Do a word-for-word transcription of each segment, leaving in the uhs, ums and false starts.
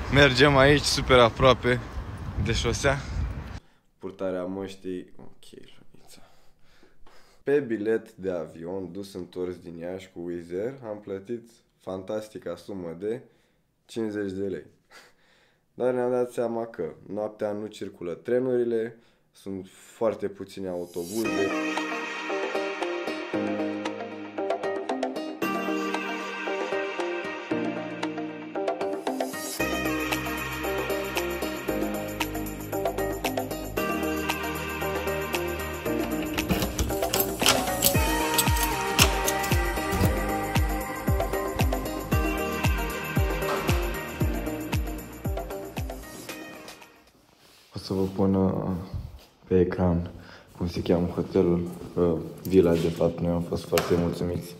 Mergem aici super aproape de șosea. Purtarea măștii, ok, Luița. Pe bilet de avion dus întors din Iași cu Wizz Air am plătit fantastica sumă de cincizeci de lei. Dar ne-am dat seama că noaptea nu circulă trenurile, sunt foarte puține autobuze. O să vă pun uh, pe ecran cum se cheamă hotelul, uh, vila, de fapt. Noi am fost foarte mulțumiți.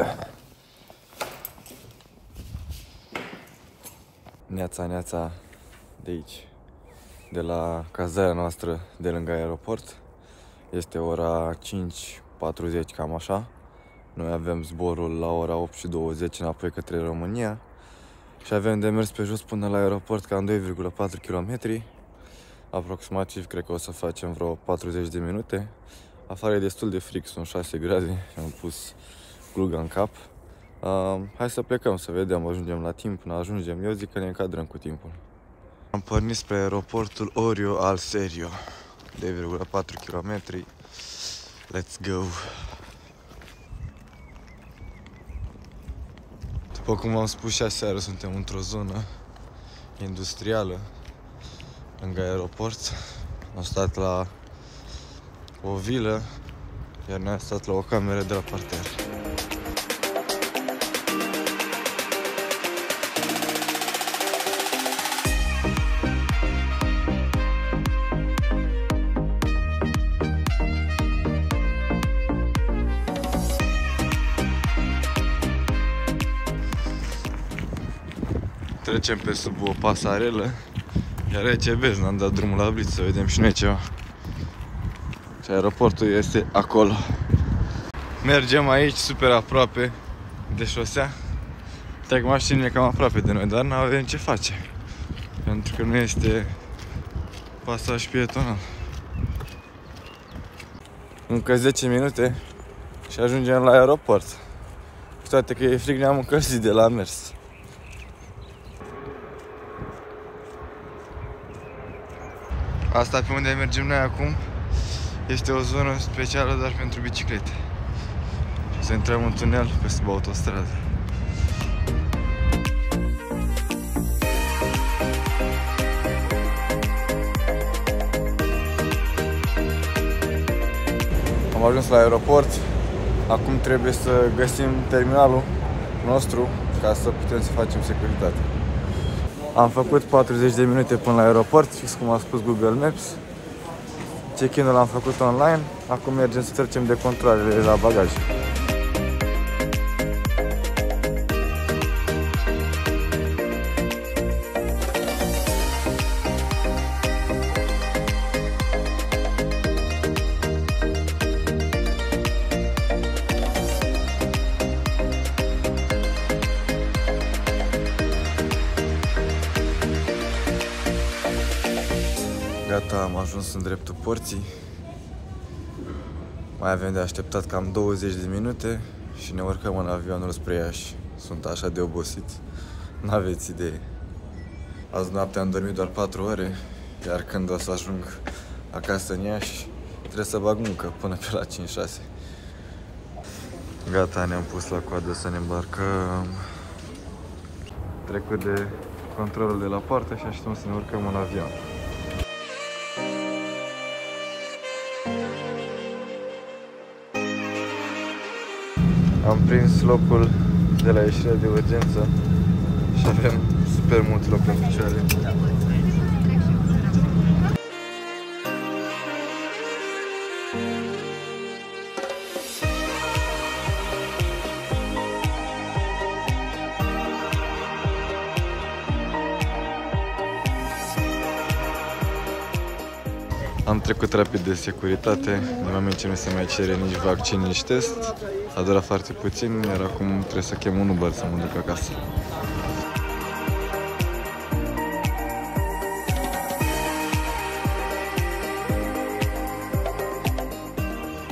Neața, neața de aici, de la cazarea noastră de lângă aeroport. Este ora cinci patruzeci, cam așa. Noi avem zborul la ora opt și douăzeci înapoi către România și avem de mers pe jos până la aeroport, cam doi virgulă patru kilometri. Aproximativ, cred că o să facem vreo patruzeci de minute. Afară e destul de frig, sunt șase grade, am pus gluga în cap. Uh, hai să plecăm, să vedem, ajungem la timp, nu ajungem. Eu zic că ne încadrăm cu timpul. Am pornit spre aeroportul Orio al Serio, doi virgulă patru kilometri. Let's go! După cum v-am spus și aseară, suntem într-o zonă industrială lângă aeroport. Am stat la o vilă, iar ne-am stat la o cameră de la parter. Trecem pe sub o pasarelă. Iar aici e vezi, n-am dat drumul la Blitz, să vedem și noi ceva. Și aeroportul este acolo. Mergem aici super aproape de șosea. Trec mașinile cam aproape de noi, dar n-avem ce face, pentru că nu este pasaj pietonal. Încă zece minute și ajungem la aeroport. Cu toate că e frig, ne-am încălzit de la mers. Asta pe unde mergem noi acum este o zonă specială doar pentru biciclete. Și să intrăm în tunel pe sub autostradă. Am ajuns la aeroport. Acum trebuie să găsim terminalul nostru ca să putem să facem securitate. Am făcut patruzeci de minute până la aeroport, fix cum a spus Google Maps. Check-in-ul l-am făcut online. Acum mergem să trecem de controalele la bagaj. Gata, am ajuns în dreptul porții. Mai avem de așteptat cam douăzeci de minute și ne urcăm în avionul spre Iași. Sunt așa de obosit, n-aveți idee. Azi noapte am dormit doar patru ore, iar când o să ajung acasă în Iași, trebuie să bag muncă până pe la cinci șase. Gata, ne-am pus la coadă să ne îmbarcăm. Trecut de controlul de la poartă și așteptăm să ne urcăm în avion. Am prins locul de la ieșirea de urgență și avem super mult loc în picioare. Am trecut rapid de securitate, în moment ce nu se mai cere nici vaccin, nici test. A durat foarte puțin, iar acum trebuie să chem un Uber să mă duc acasă.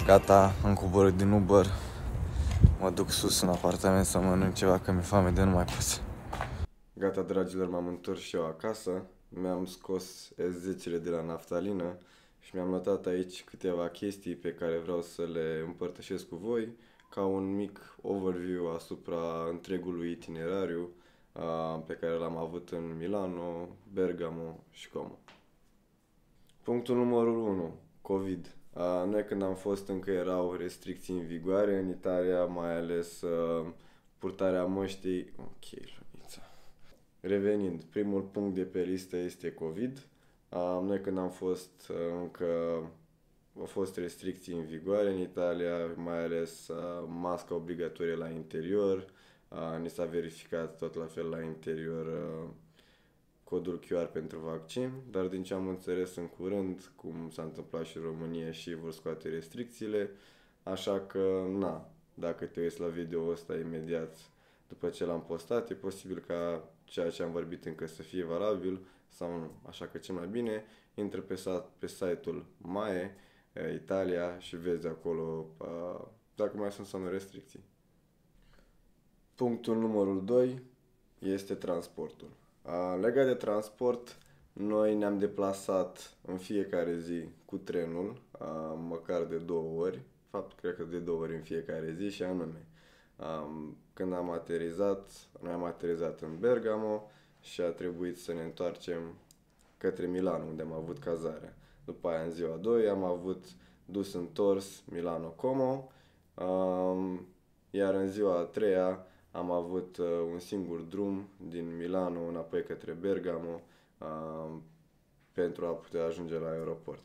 Gata, am coborât din Uber. Mă duc sus în apartament să mănânc ceva, că mi-e foame de nu mai pot. Gata, dragilor, m-am întors și eu acasă. Mi-am scos S zece-le de la naftalină și mi-am notat aici câteva chestii pe care vreau să le împărtășesc cu voi, ca un mic overview asupra întregului itinerariu uh, pe care l-am avut în Milano, Bergamo și Como. Punctul numărul unu. COVID. Uh, noi când am fost încă erau restricții în vigoare în Italia, mai ales uh, purtarea măștii. Ok, Lunița. Revenind, primul punct de pe listă este COVID. Uh, noi când am fost uh, încă au fost restricții în vigoare în Italia, mai ales uh, masca obligatorie la interior. Uh, ni s-a verificat tot la fel la interior uh, codul Q R pentru vaccin, dar din ce am înțeles în curând, cum s-a întâmplat și în România, și vor scoate restricțiile, așa că, na, dacă te uiți la video ăsta imediat după ce l-am postat, e posibil ca ceea ce am vorbit încă să fie valabil sau nu. Așa că cel mai bine, intră pe, pe site-ul M A E, Italia, și vezi acolo uh, dacă mai sunt sau nu restricții. Punctul numărul doi este transportul. Uh, legat de transport, noi ne-am deplasat în fiecare zi cu trenul, uh, măcar de două ori, fapt, cred că de două ori în fiecare zi, și anume, um, când am aterizat, noi am aterizat în Bergamo și a trebuit să ne întoarcem către Milano, unde am avut cazarea. După aia, în ziua a doua, am avut dus întors Milano-Como, um, iar în ziua a treia am avut uh, un singur drum din Milano înapoi către Bergamo uh, pentru a putea ajunge la aeroport.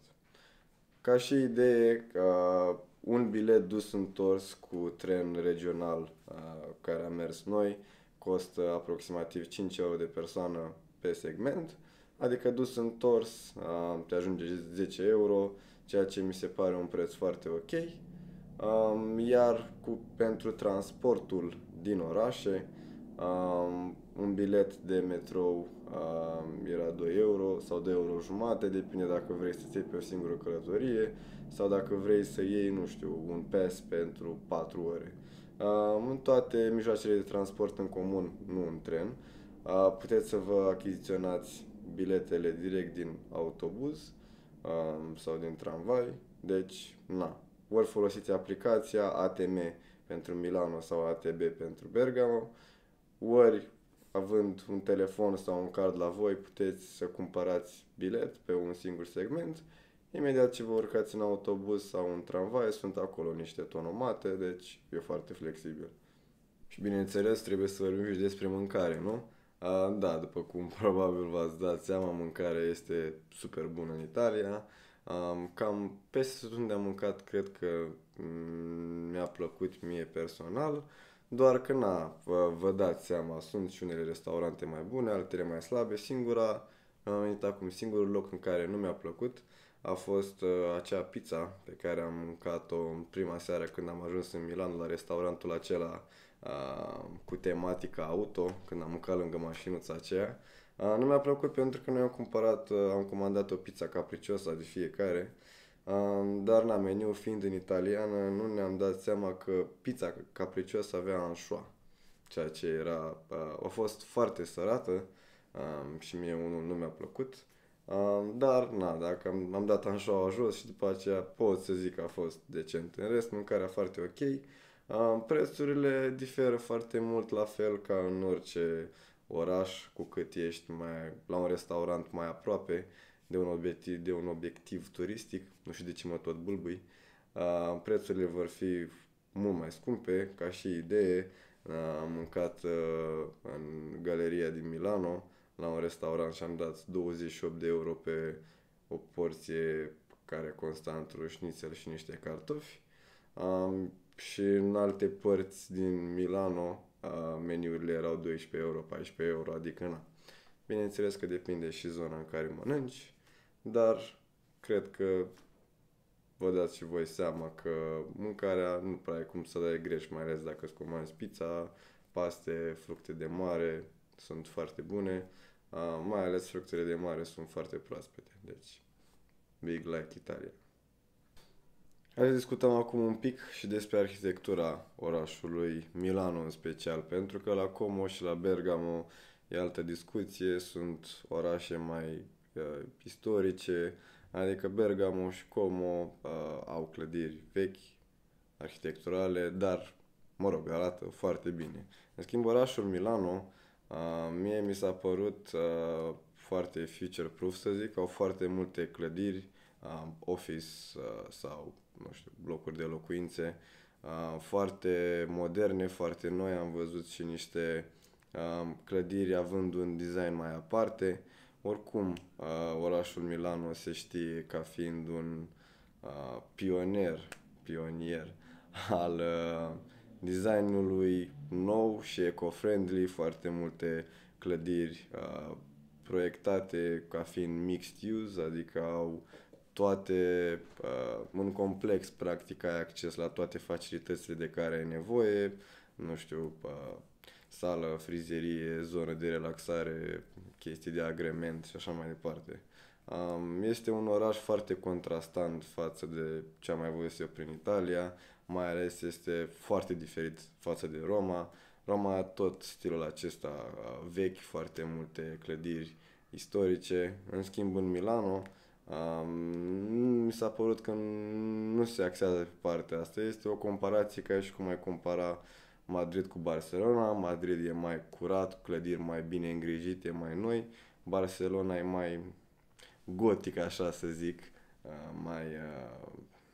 Ca și idee, uh, un bilet dus întors cu tren regional uh, care a mers noi costă aproximativ cinci euro de persoană pe segment, adică dus întors uh, te ajunge zece euro, ceea ce mi se pare un preț foarte ok. Um, iar cu, pentru transportul din orașe, um, un bilet de metrou um, era doi euro sau doi euro jumate, depinde dacă vrei să-ți iei pe o singură călătorie sau dacă vrei să iei, nu știu, un pass pentru patru ore. Um, în toate mijloacele de transport în comun, nu în tren, uh, puteți să vă achiziționați biletele direct din autobuz um, sau din tramvai, deci, na. Ori folosiți aplicația A T M pentru Milano sau A T B pentru Bergamo, ori având un telefon sau un card la voi, puteți să cumpărați bilet pe un singur segment. Imediat ce vă urcați în autobuz sau în tramvai, sunt acolo niște tonomate, deci e foarte flexibil. Și bineînțeles, trebuie să vorbim și despre mâncare, nu? A, da, după cum probabil v-ați dat seama, mâncarea este super bună în Italia. Um, cam peste tot unde am mâncat, cred că mm, mi-a plăcut mie personal, doar că, na, vă, vă dați seama, sunt și unele restaurante mai bune, altele mai slabe. Singura, am venit acum, singurul loc în care nu mi-a plăcut a fost uh, acea pizza pe care am mâncat-o în prima seară când am ajuns în Milan, la restaurantul acela uh, cu tematica auto, când am mâncat lângă mașinuța aceea. Uh, nu mi-a plăcut pentru că noi am cumpărat, uh, am comandat o pizza capriciosa de fiecare, uh, dar na, meniu fiind în italiană, nu ne-am dat seama că pizza capriciosa avea anșoa, ceea ce era, uh, a fost foarte sărată uh, și mie unul nu mi-a plăcut, uh, dar na, dacă am, am dat anșoa jos și după aceea pot să zic că a fost decent. În rest, mâncarea foarte ok. Uh, prețurile diferă foarte mult, la fel ca în orice oraș, cu cât ești mai, la un restaurant mai aproape de un obiectiv, de un obiectiv turistic, nu știu de ce mă tot bulbui, uh, prețurile vor fi mult mai scumpe. Ca și idee, uh, am mâncat uh, în galeria din Milano, la un restaurant, și am dat douăzeci și opt de euro pe o porție care consta într-un șnițel și niște cartofi. Um, și în alte părți din Milano, Uh, meniurile erau doisprezece euro, paisprezece euro, adică na. Bineînțeles că depinde și zona în care mănânci, dar cred că vă dați și voi seama că mâncarea nu prea e cum să dai greș, mai ales dacă îți comanzi pizza, paste, fructe de mare, sunt foarte bune, uh, mai ales fructele de mare sunt foarte proaspete, deci big like Italia. Hai să discutăm acum un pic și despre arhitectura orașului Milano în special, pentru că la Como și la Bergamo e altă discuție, sunt orașe mai uh, istorice, adică Bergamo și Como uh, au clădiri vechi, arhitecturale, dar, mă rog, arată foarte bine. În schimb, orașul Milano, uh, mie mi s-a părut uh, foarte future-proof, să zic, au foarte multe clădiri, uh, office uh, sau, nu știu, blocuri de locuințe, uh, foarte moderne, foarte noi. Am văzut și niște uh, clădiri având un design mai aparte. Oricum, uh, orașul Milano se știe ca fiind un uh, pionier, pionier al uh, designului nou și eco-friendly, foarte multe clădiri uh, proiectate ca fiind mixed use, adică au toate, uh, un complex, practic ai acces la toate facilitățile de care ai nevoie, nu știu, uh, sală, frizerie, zonă de relaxare, chestii de agrement și așa mai departe. Um, este un oraș foarte contrastant față de ce am mai văzut eu prin Italia, mai ales este foarte diferit față de Roma. Roma tot stilul acesta uh, vechi, foarte multe clădiri istorice. În schimb, în Milano, um, mi s-a părut că nu se axează pe partea asta. Este o comparație ca și cum ai compara Madrid cu Barcelona. Madrid e mai curat, clădiri mai bine îngrijite, mai noi. Barcelona e mai gotic, așa să zic, uh, mai uh,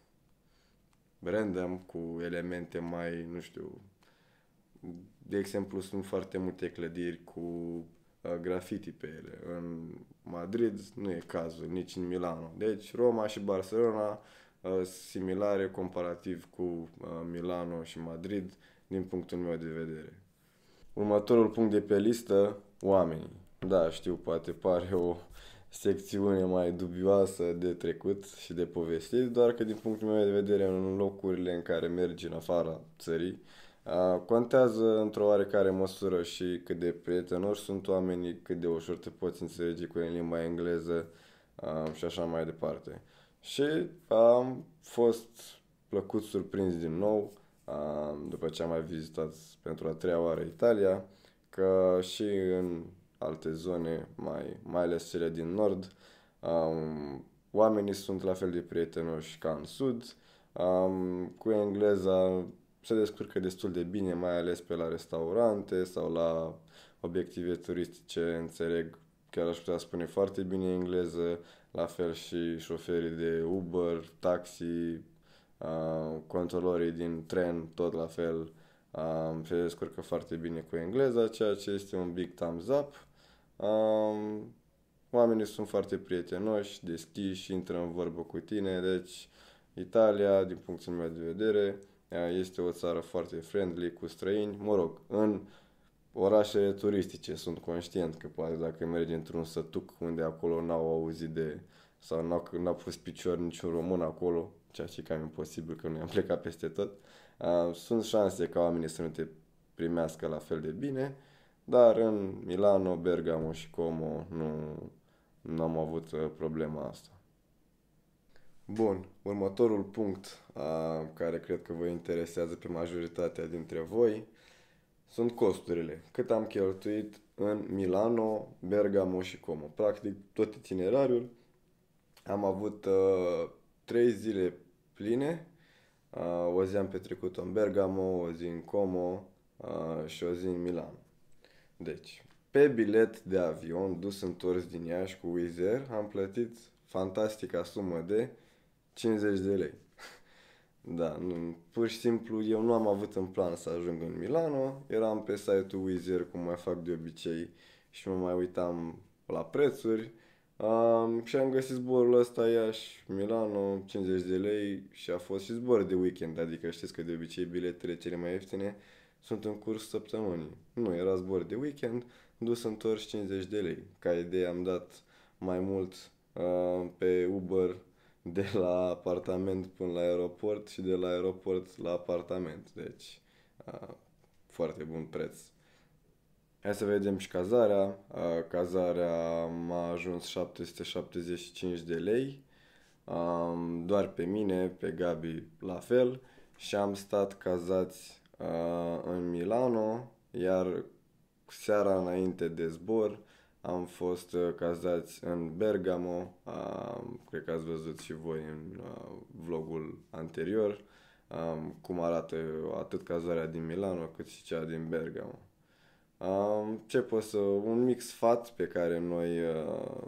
random, cu elemente mai, nu știu, de exemplu, sunt foarte multe clădiri cu uh, graffiti pe ele. În Madrid nu e cazul, nici în Milano. Deci Roma și Barcelona uh, similare comparativ cu uh, Milano și Madrid din punctul meu de vedere. Următorul punct de pe listă, oamenii. Da, știu, poate pare o secțiune mai dubioasă de trecut și de povestit, doar că din punctul meu de vedere, în locurile în care mergi în afara țării, a, contează într-o oarecare măsură și cât de prietenoși sunt oamenii, cât de ușor te poți înțelege cu ei în limba engleză, a, și așa mai departe. Și am fost plăcut surprins din nou, a, după ce am mai vizitat pentru a treia oară Italia, că și în alte zone, mai, mai ales cele din nord, um, oamenii sunt la fel de prietenoși ca în sud. Um, cu engleza se descurcă destul de bine, mai ales pe la restaurante sau la obiective turistice, înțeleg, chiar aș putea spune foarte bine engleză, la fel și șoferii de Uber, taxi, uh, controlorii din tren, tot la fel, uh, se descurcă foarte bine cu engleza, ceea ce este un big thumbs up. Um, Oamenii sunt foarte prietenoși, deschiși, intră în vorbă cu tine, deci Italia, din punctul meu de vedere, este o țară foarte friendly cu străini. Mă rog, în orașele turistice sunt conștient că poate dacă mergi într-un sătuc unde acolo n-au auzit de, sau n-au, n-au pus picior niciun român acolo, ceea ce e cam imposibil că nu am plecat peste tot, uh, sunt șanse ca oamenii să nu te primească la fel de bine, dar în Milano, Bergamo și Como nu, nu am avut uh, problema asta. Bun, următorul punct uh, care cred că vă interesează pe majoritatea dintre voi sunt costurile. Cât am cheltuit în Milano, Bergamo și Como. Practic tot itinerariul. Am avut uh, trei zile pline. Uh, o zi am petrecut în Bergamo, o zi în Como uh, și o zi în Milano. Deci, pe bilet de avion dus întors din Iași cu Wizz Air am plătit fantastica sumă de cincizeci de lei. Da, nu, pur și simplu eu nu am avut în plan să ajung în Milano, eram pe site-ul Wizz Air cum mai fac de obicei și mă mai uitam la prețuri, um, și am găsit zborul ăsta Iași-Milano, cincizeci de lei, și a fost și zbor de weekend, adică știți că de obicei biletele cele mai ieftine sunt în curs săptămânii. Nu, era zbor de weekend, dus întors cincizeci de lei. Ca idee am dat mai mult uh, pe Uber de la apartament până la aeroport și de la aeroport la apartament. Deci, a, foarte bun preț. Hai să vedem și cazarea. A, cazarea m-a ajuns șapte sute șaptezeci și cinci de lei. um, doar pe mine, pe Gabi la fel, și am stat cazați uh, în Milano, iar seara înainte de zbor am fost uh, cazați în Bergamo, uh, cred că ați văzut și voi în uh, vlogul anterior, um, cum arată atât cazarea din Milano cât și cea din Bergamo. Um, ce pot să... Un mic sfat pe care noi... Uh,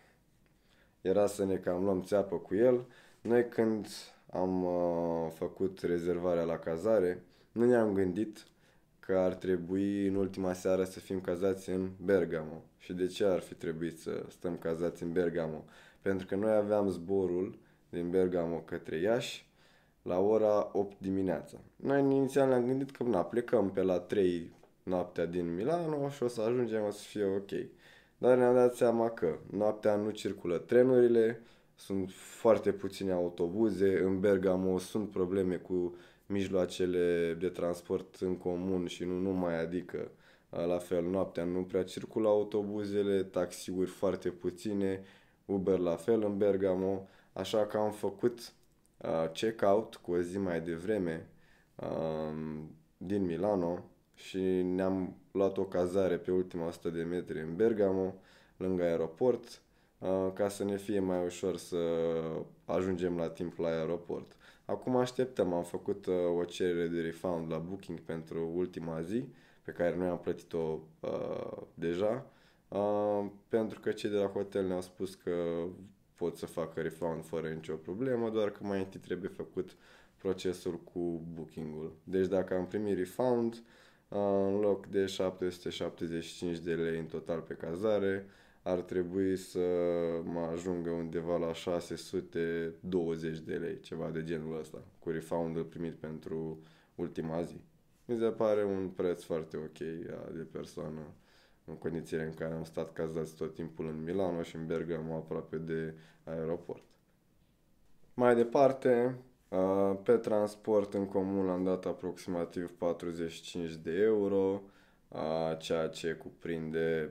era să ne cam luăm țeapă cu el. Noi când am uh, făcut rezervarea la cazare, nu ne-am gândit că ar trebui în ultima seară să fim cazați în Bergamo. Și de ce ar fi trebuit să stăm cazați în Bergamo? Pentru că noi aveam zborul din Bergamo către Iași la ora opt dimineața. Noi inițial ne-am gândit că na, plecăm pe la trei noaptea din Milano și o să ajungem, o să fie ok. Dar ne-am dat seama că noaptea nu circulă trenurile, sunt foarte puține autobuze, în Bergamo sunt probleme cu mijloacele de transport în comun și nu numai, adică la fel noaptea nu prea circulă autobuzele, taxiuri foarte puține, Uber la fel în Bergamo, așa că am făcut uh, check-out cu o zi mai devreme uh, din Milano și ne-am luat o cazare pe ultima o sută de metri în Bergamo, lângă aeroport, uh, ca să ne fie mai ușor să ajungem la timp la aeroport. Acum așteptăm, am făcut uh, o cerere de refund la Booking pentru ultima zi, pe care noi am plătit-o uh, deja, uh, pentru că cei de la hotel ne-au spus că pot să facă refund fără nicio problemă, doar că mai întâi trebuie făcut procesul cu booking-ul. Deci dacă am primit refund, uh, în loc de șapte sute șaptezeci și cinci de lei în total pe cazare, ar trebui să mă ajungă undeva la șase sute douăzeci de lei, ceva de genul ăsta, cu refund-ul primit pentru ultima zi. Mi se pare un preț foarte ok de persoană, în condițiile în care am stat cazați tot timpul în Milano și în Bergamo, aproape de aeroport. Mai departe, pe transport în comun am dat aproximativ patruzeci și cinci de euro, ceea ce cuprinde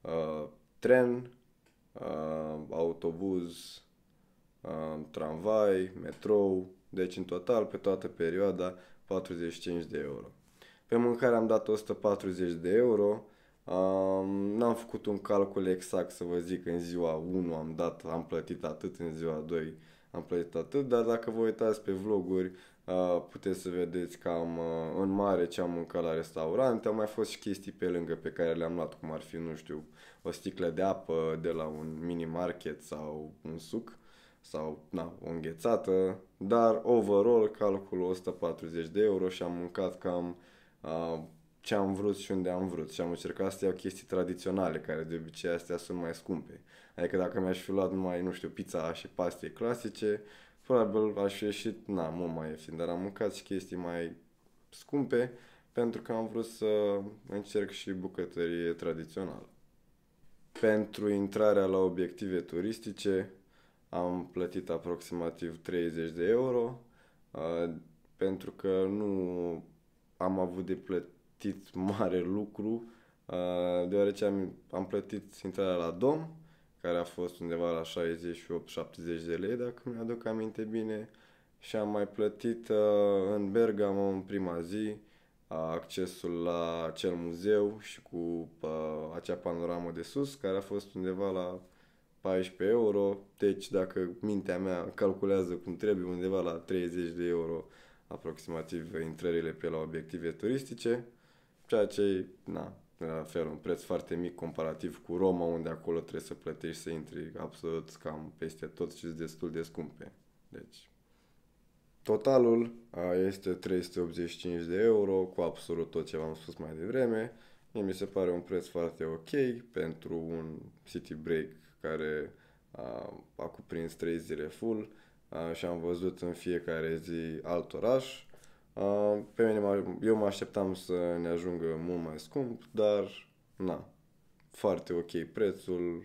tren, autobuz, tramvai, metrou, deci în total pe toată perioada patruzeci și cinci de euro. Pe mâncare am dat o sută patruzeci de euro. Um, n-am făcut un calcul exact să vă zic în ziua unu am dat, am plătit atât, în ziua doi am plătit atât, dar dacă vă uitați pe vloguri uh, puteți să vedeți cam uh, în mare ce am mâncat la restaurante. Au mai fost și chestii pe lângă pe care le-am luat, cum ar fi, nu știu, o sticlă de apă de la un mini market sau un suc sau na, o înghețată, dar overall calculul o sută patruzeci de euro și am mâncat cam uh, ce am vrut și unde am vrut și am încercat să iau chestii tradiționale, care de obicei astea sunt mai scumpe. Adică dacă mi-aș fi luat numai, nu știu, pizza și paste clasice, probabil aș fi ieșit, na, mult mai ieftin, dar am mâncat și chestii mai scumpe pentru că am vrut să încerc și bucătărie tradițională. Pentru intrarea la obiective turistice am plătit aproximativ treizeci de euro, uh, pentru că nu am avut de plătit mare lucru, uh, deoarece am, am plătit intrarea la dom, care a fost undeva la șaizeci și opt șaptezeci de lei, dacă mi-aduc aminte bine, și am mai plătit uh, în Bergamo în prima zi accesul la acel muzeu și cu uh, acea panoramă de sus, care a fost undeva la paisprezece euro, deci dacă mintea mea calculează cum trebuie, undeva la treizeci de euro aproximativ intrările pe la obiective turistice, ceea ce, na, la fel, un preț foarte mic comparativ cu Roma, unde acolo trebuie să plătești să intri absolut cam peste tot și sunt destul de scumpe. Deci, totalul este trei sute optzeci și cinci de euro, cu absolut tot ce v-am spus mai devreme. Mie mi se pare un preț foarte ok pentru un city break care a, a cuprins trei zile full a, și am văzut în fiecare zi alt oraș. A, pe mine, eu mă așteptam să ne ajungă mult mai scump, dar na, foarte ok prețul,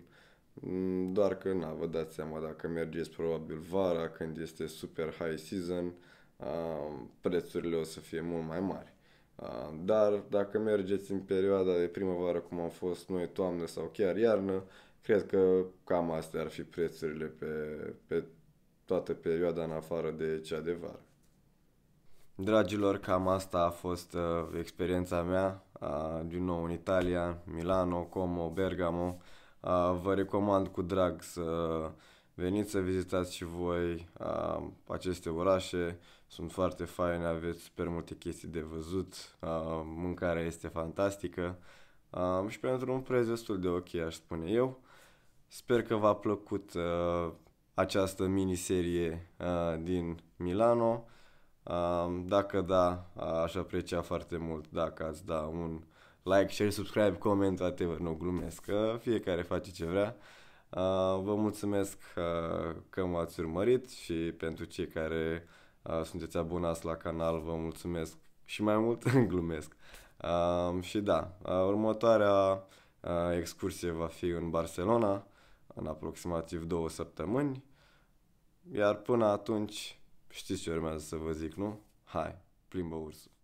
doar că na, vă dați seama, dacă mergeți probabil vara, când este super high season, a, prețurile o să fie mult mai mari. A, dar dacă mergeți în perioada de primăvară, cum am fost noi, toamnă sau chiar iarnă, cred că cam astea ar fi prețurile pe, pe toată perioada în afară de cea de vară. Dragilor, cam asta a fost uh, experiența mea, uh, din nou în Italia, Milano, Como, Bergamo. Uh, vă recomand cu drag să veniți să vizitați și voi uh, aceste orașe, sunt foarte faine, aveți super multe chestii de văzut, uh, mâncarea este fantastică uh, și pentru un preț destul de ok, aș spune eu. Sper că v-a plăcut uh, această miniserie uh, din Milano. Uh, dacă da, aș aprecia foarte mult dacă ați da un like, share, subscribe, comment, whatever, nu glumesc, că fiecare face ce vrea. Uh, vă mulțumesc uh, că m-ați urmărit și pentru cei care uh, sunteți abonați la canal, vă mulțumesc și mai mult, glumesc. Uh, și da, uh, următoarea uh, excursie va fi în Barcelona, în aproximativ două săptămâni, iar până atunci știți ce urmează să vă zic, nu? Hai, plimbă ursul!